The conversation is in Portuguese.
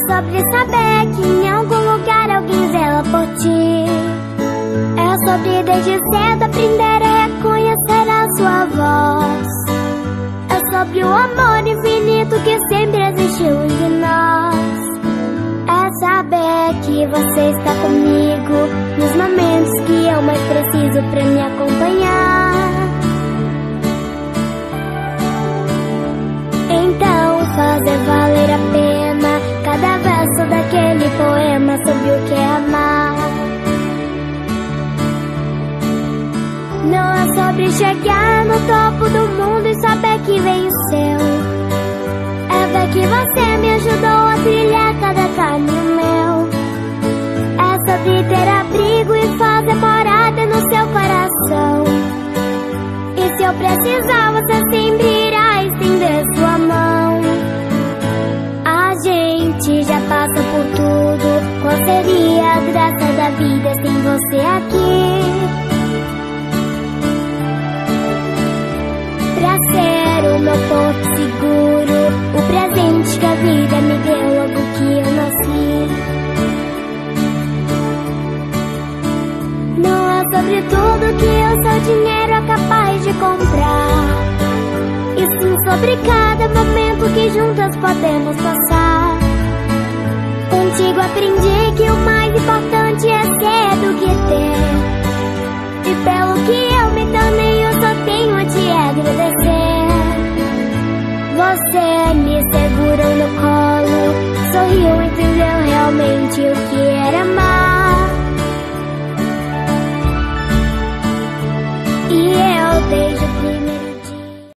sobre saber que em algum lugar alguém zela por ti. É sobre desde cedo aprender a reconhecer a sua voz. É sobre o amor infinito que sempre existiu entre nós. É saber que você está comigo nos momentos que eu mais preciso pra me acompanhar. Então fazer valer a pena cada verso daquele poema sobre o que é amar. Não é sobre chegar no topo do mundo e saber que venceu. É ver que você me ajudou a trilhar cada caminho meu. É sobre ter abrigo e fazer morada no seu coração. E se eu precisar, você sempre irá estender sua mão. A gente já passou por tudo. Qual seria a graça da vida sem você aqui? Pra ser o meu porto seguro, o presente que a vida me deu logo que eu nasci. Não é sobre tudo que o seu dinheiro é capaz de comprar, e sim sobre cada momento que juntas podemos passar. Contigo aprendi que o mais importante é ser do que ter, e pelo que eu me tornei eu só tenho a te agradecer. Você me segurou no colo, sorriu e entendeu realmente o que era amar. E eu desde o primeiro